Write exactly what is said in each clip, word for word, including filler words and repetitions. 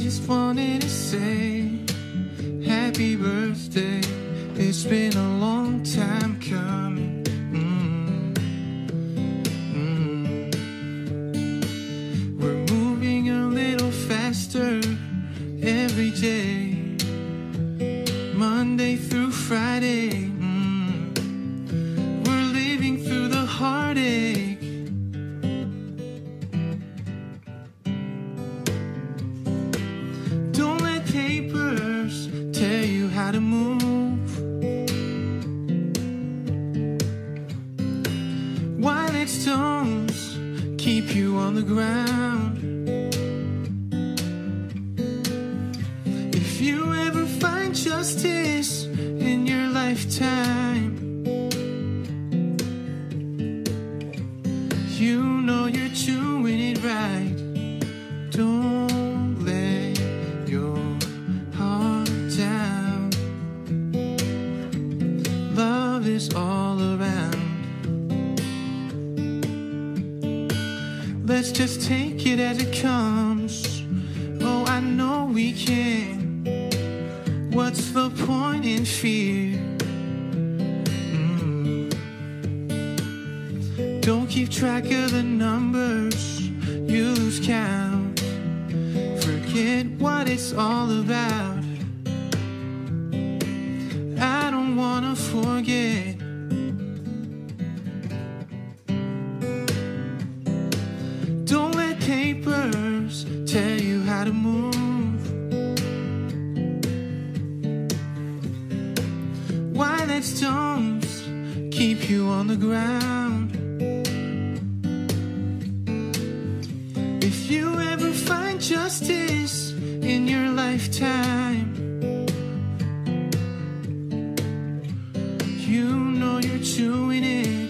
just wanted to say happy birthday. It's been a long time coming. mm. Mm. We're moving a little faster every day, Monday through Friday. mm. We're living through the heartache. Don't let papers tell you how to move. Why let stones keep you on the ground? If you ever find justice in your lifetime, you know you're doing it right. Don't let your heart down. Love is all around. Let's just take it as it comes. Oh, I know we can. What's the point in fear? Mm. Don't keep track of the numbers, you lose count. Forget what it's all about. I don't wanna forget. Don't let papers tell you how to move. Why let stones keep you on the ground? If you ever find justice in your lifetime, you know you're doing it.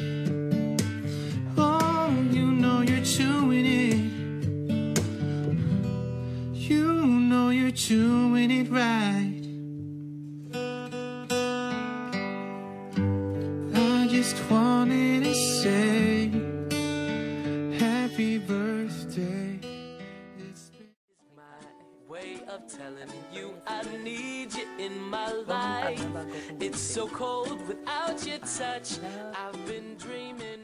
Oh, you know you're doing it. You know you're doing it right. I just wanted to say happy birthday. It's my way of telling you I need you in my life. It's so cold without your touch. I've been dreaming